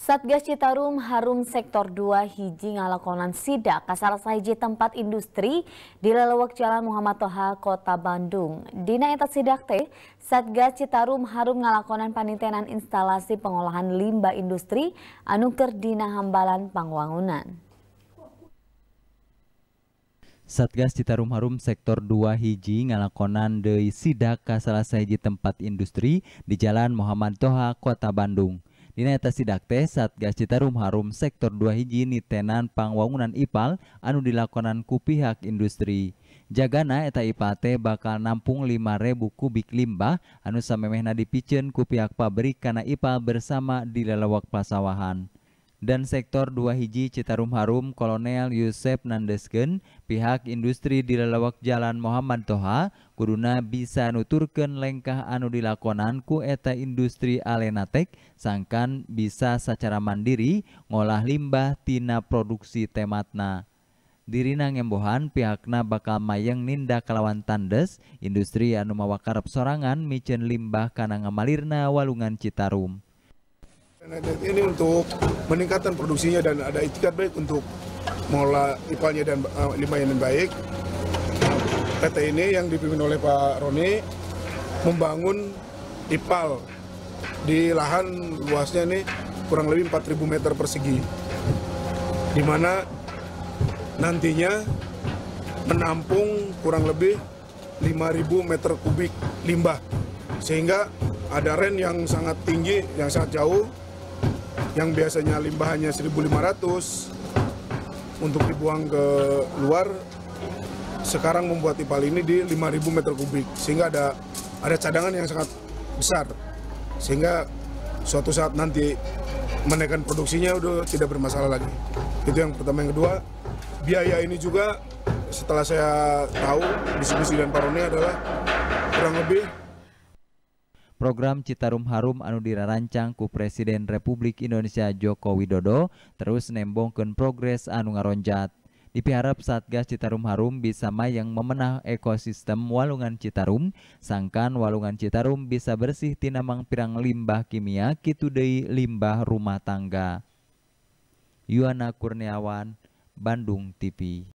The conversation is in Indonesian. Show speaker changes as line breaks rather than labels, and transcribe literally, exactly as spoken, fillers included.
Satgas Citarum Harum Sektor dua hiji ngalakonan sidak ka salah sahiji tempat industri di lelewek Jalan Muhammad Toha, Kota Bandung. Dina eta sidak teh, Satgas Citarum Harum ngalakonan panitenan instalasi pengolahan limbah industri anu keur dina hambalan pangwangunan.
Satgas Citarum Harum Sektor dua hiji ngalakonan deui sidak ka salah sahiji tempat industri di Jalan Muhammad Toha, Kota Bandung. Dina eta sidak teh Satgas Citarum Harum Sektor dua hiji nitenan pangwangunan I P A L anu dilakonan ku pihak industri. Jagana eta I P A L teh bakal nampung lima ribu kubik limbah anu samemehna dipikeun ku pihak pabrik kana I P A L bersama di lelewek pasawahan. Dan sektor dua hiji Citarum Harum Kolonel Yusef nandeskeun pihak industri di lelewek Jalan Muhammad Toha kuduna bisa nuturkeun lengkah anu dilakonan ku eta industri Alenatek sangkan bisa secara mandiri ngolah limbah tina produksi tematna. Dirina ngembohan pihakna bakal mayeng nindak kalawan tandes industri anu mawakarep sorangan mikeun limbah kana ngamalirna walungan Citarum.
Ini untuk meningkatkan produksinya dan ada itikat baik untuk mengolah I P A L-nya dan uh, limbah yang baik. P T ini yang dipimpin oleh Pak Roni membangun I P A L di lahan luasnya ini kurang lebih empat ribu meter persegi, di mana nantinya menampung kurang lebih lima ribu meter kubik limbah, sehingga ada ren yang sangat tinggi, yang sangat jauh, yang biasanya limbahnya seribu lima ratus untuk dibuang ke luar, sekarang membuat I P A L ini di lima ribu meter kubik, sehingga ada ada cadangan yang sangat besar, sehingga suatu saat nanti menaikkan produksinya udah tidak bermasalah lagi. Itu yang pertama. Yang kedua, biaya ini juga setelah saya tahu diskusi dan Pak Roni adalah kurang lebih
program Citarum Harum anu dirancang ku Presiden Republik Indonesia Joko Widodo terus nembongkeun progres anu ngaronjat. Dipiharap Satgas Citarum Harum bisa mayang memenah ekosistem walungan Citarum, sangkan walungan Citarum bisa bersih tina mangpirang limbah kimia kitu deui limbah rumah tangga. Yuana Kurniawan, Bandung T V.